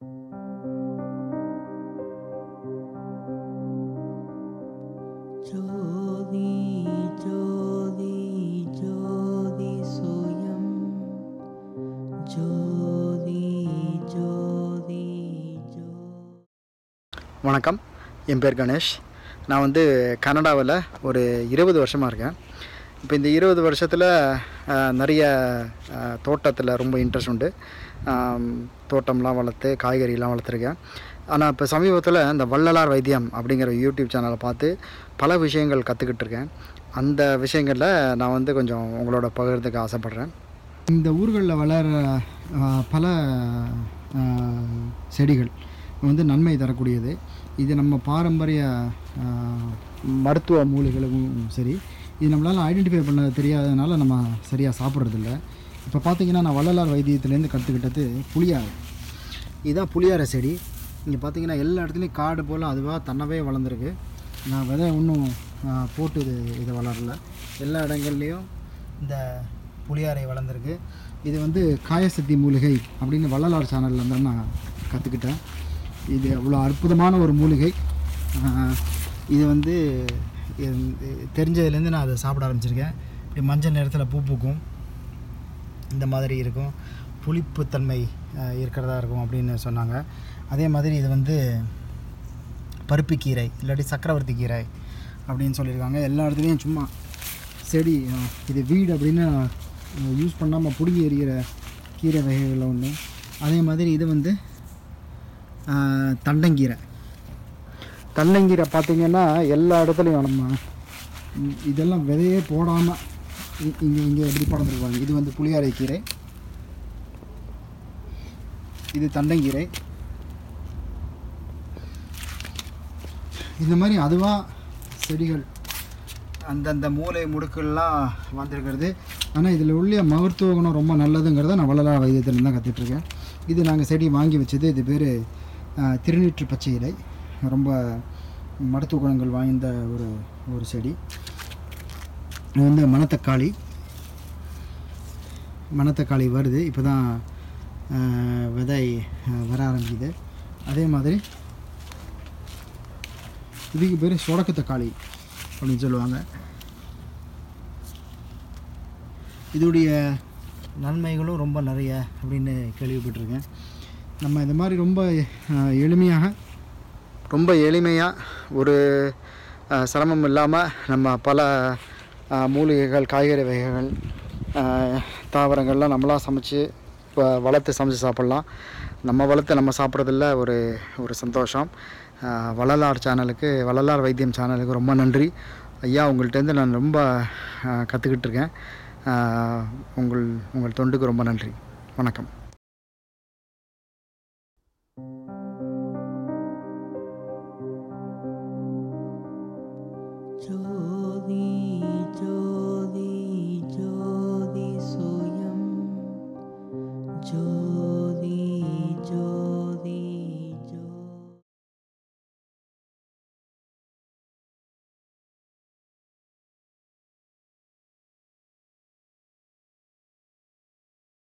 ஜோதி ஜோதி ஜோதி சுயம் ஜோதி ஜோதி ஜோ. வணக்கம், என் பேர் கணேஷ். நான் கனடாவில் ஒரு 20 வருஷமாக இருக்கேன். இப்போ இந்த 20 வருஷத்தில் நிறைய தோட்டத்தில் ரொம்ப இன்ட்ரெஸ்ட் உண்டு. தோட்டம்லாம் வளர்த்து காய்கறிலாம் வளர்த்துருக்கேன். ஆனால் இப்போ சமீபத்தில் இந்த வள்ளலார் வைத்தியம் அப்படிங்கிற யூடியூப் சேனலை பார்த்து பல விஷயங்கள் கற்றுக்கிட்டு இருக்கேன். அந்த விஷயங்களில் நான் கொஞ்சம் உங்களோட பகிர்ந்துக்க ஆசைப்பட்றேன். இந்த ஊர்களில் வளர பல செடிகள் நன்மை தரக்கூடியது. இது நம்ம பாரம்பரிய மருத்துவ மூலிகளும் சரி, இது நம்மளால் ஐடென்டிஃபை பண்ண தெரியாததுனால நம்ம சரியாக சாப்பிட்றதில்ல. இப்போ பார்த்திங்கன்னா நான் வள்ளலார் வைத்தியத்துலேருந்து கற்றுக்கிட்டது புளியாரை. இதுதான் புளியாரை செடி. இங்கே பார்த்திங்கன்னா எல்லா இடத்துலையும் காடு போல் அதுவாக தன்னவே வளர்ந்துருக்கு. நான் விதை ஒன்றும் போட்டு இதை வளரல. எல்லா இடங்கள்லேயும் இந்த புளியாரை வளர்ந்துருக்கு. இது காயசக்தி மூலிகை அப்படின்னு வள்ளலார் சேனலில் தான் நான் கற்றுக்கிட்டேன். இது அவ்வளோ அற்புதமான ஒரு மூலிகை. இது தெரிஞ்சதுலேருந்து நான் அதை சாப்பிட ஆரம்பிச்சிருக்கேன். இப்படி மஞ்சள் நேரத்தில் பூ பூக்கும், இந்த மாதிரி இருக்கும், புளிப்புத்தன்மை இருக்கிறதா இருக்கும் அப்படின்னு சொன்னாங்க. அதே மாதிரி இது பருப்புக்கீரை இல்லாட்டி சக்கரவர்த்தி கீரை அப்படின்னு சொல்லியிருக்காங்க. எல்லா இடத்துலையும் சும்மா செடி, இது வீடு அப்படின்னு யூஸ் பண்ணாமல் பிடுங்கி எறிகிற கீரை வகைகளில் ஒன்று. அதே மாதிரி இது தண்டங்கீரை. தண்டங்கீரை பார்த்திங்கன்னா எல்லா இடத்துலையும் நம்ம இதெல்லாம் விதையே போடாமல் இங்கே எப்படி படந்துருப்பாங்க. இது புளியாரை கீரை, இது தண்டங்கீரை. இந்த மாதிரி அதுவாக செடிகள் அந்தந்த மூளை முடுக்கெல்லாம் வந்திருக்கிறது. ஆனால் இதில் உள்ள மருத்துவ குணம் ரொம்ப நல்லதுங்கிறத நான் வள்ளலார் வைத்தியத்தில் தான் கற்றுட்ருக்கேன். இது நாங்கள் செடி வாங்கி வச்சது. இது பேர் திருநீற்று பச்சை இலை. ரொம்ப மருத்துவ குணங்கள் வாய்ந்த ஒரு செடி. இது மணத்தக்காளி வருது, இப்போ தான் விதை வர ஆரம்பிக்குது. அதே மாதிரி இதுக்கு பேர் சொடக்கத்தக்காளி அப்படின்னு சொல்லுவாங்க. இதோடைய நன்மைகளும் ரொம்ப நிறைய அப்படின்னு கேள்விப்பட்டிருக்கேன். நம்ம இந்த மாதிரி ரொம்ப எளிமையாக ஒரு சிரமம் இல்லாமல் நம்ம பல மூலிகைகள், காய்கறி வகைகள், தாவரங்கள்லாம் நம்மளாக சமைச்சு வளர்த்து சமைச்சு சாப்பிட்லாம். நம்ம வளர்த்து நம்ம சாப்பிட்றதில்ல ஒரு சந்தோஷம். வள்ளலார் வைத்தியம் சேனலுக்கு ரொம்ப நன்றி ஐயா. உங்கள்கிட்டருந்து நான் ரொம்ப கற்றுக்கிட்டு இருக்கேன். உங்கள் தொண்டுக்கு ரொம்ப நன்றி. வணக்கம். ஜோ